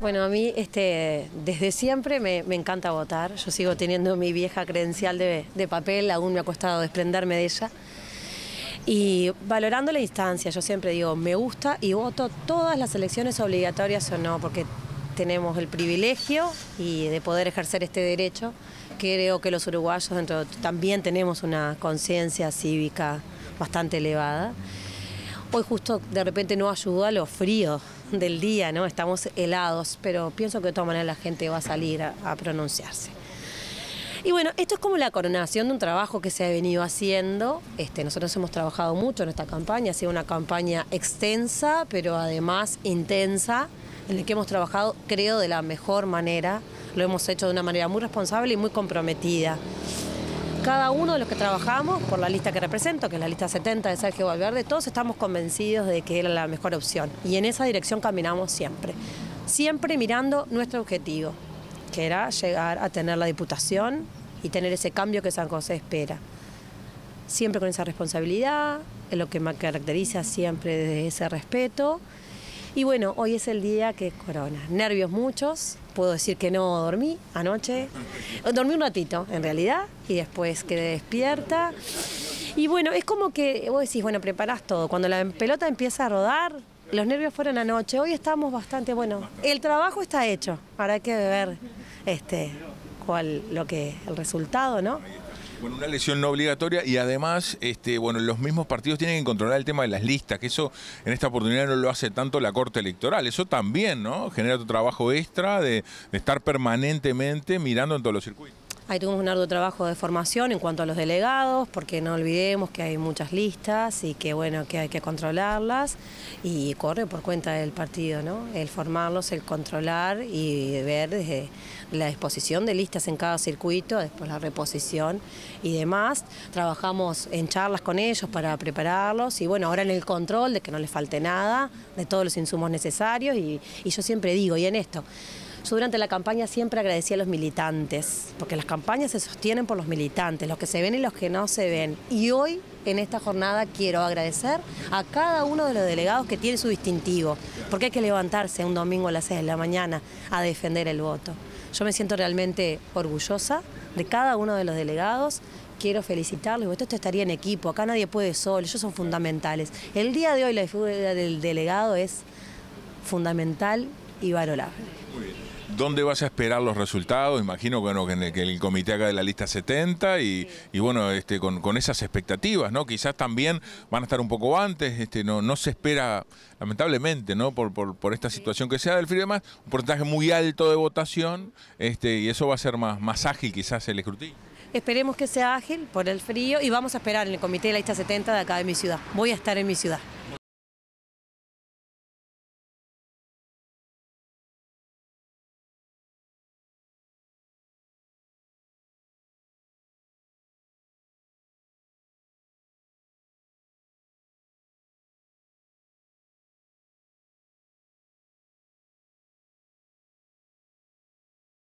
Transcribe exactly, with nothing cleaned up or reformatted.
Bueno, a mí este, desde siempre me, me encanta votar. Yo sigo teniendo mi vieja credencial de, de papel, aún me ha costado desprenderme de ella. Y valorando la instancia, yo siempre digo, me gusta y voto todas las elecciones obligatorias o no, porque tenemos el privilegio y de poder ejercer este derecho. Creo que los uruguayos dentro, también tenemos una conciencia cívica bastante elevada. Hoy justo de repente no ayudó a lo frío del día, ¿no? Estamos helados, pero pienso que de todas maneras la gente va a salir a, a pronunciarse. Y bueno, esto es como la coronación de un trabajo que se ha venido haciendo. Este, nosotros hemos trabajado mucho en esta campaña, ha sido una campaña extensa, pero además intensa, en la que hemos trabajado, creo, de la mejor manera. Lo hemos hecho de una manera muy responsable y muy comprometida. Cada uno de los que trabajamos por la lista que represento, que es la lista setenta de Sergio Valverde, todos estamos convencidos de que era la mejor opción. Y en esa dirección caminamos siempre. Siempre mirando nuestro objetivo, que era llegar a tener la diputación y tener ese cambio que San José espera. Siempre con esa responsabilidad, es lo que me caracteriza siempre desde ese respeto. Y bueno, hoy es el día que corona. Nervios muchos, puedo decir que no dormí anoche. Dormí un ratito, en realidad, y después quedé despierta. Y bueno, es como que vos decís, bueno, preparás todo. Cuando la pelota empieza a rodar, los nervios fueron anoche. Hoy estamos bastante, bueno, el trabajo está hecho. Ahora hay que ver este, cuál, lo que, el resultado, ¿no? Bueno, una elección no obligatoria y además, este, bueno, los mismos partidos tienen que controlar el tema de las listas, que eso en esta oportunidad no lo hace tanto la Corte Electoral. Eso también, ¿no? Genera tu trabajo extra de, de estar permanentemente mirando en todos los circuitos. Ahí tuvimos un arduo trabajo de formación en cuanto a los delegados, porque no olvidemos que hay muchas listas y que bueno, que hay que controlarlas y corre por cuenta del partido, ¿no? El formarlos, el controlar y ver desde la disposición de listas en cada circuito, después la reposición y demás. Trabajamos en charlas con ellos para prepararlos y bueno, ahora en el control de que no les falte nada, de todos los insumos necesarios y, y yo siempre digo, y en esto, yo durante la campaña siempre agradecí a los militantes, porque las campañas se sostienen por los militantes, los que se ven y los que no se ven. Y hoy, en esta jornada, quiero agradecer a cada uno de los delegados que tiene su distintivo, porque hay que levantarse un domingo a las seis de la mañana a defender el voto. Yo me siento realmente orgullosa de cada uno de los delegados. Quiero felicitarlos, esto estaría en equipo, acá nadie puede solo, ellos son fundamentales. El día de hoy la figura del delegado es fundamental y valorable. Muy bien. ¿Dónde vas a esperar los resultados? Imagino bueno, que, en el, que el comité haga de la lista setenta y, y bueno, este, con, con esas expectativas, ¿no? Quizás también van a estar un poco antes, este, no, no se espera, lamentablemente, ¿no? Por, por, por esta situación que sea del frío y demás, un porcentaje muy alto de votación, este, y eso va a ser más, más ágil quizás el escrutinio. Esperemos que sea ágil por el frío y vamos a esperar en el comité de la lista setenta de acá de mi ciudad. Voy a estar en mi ciudad.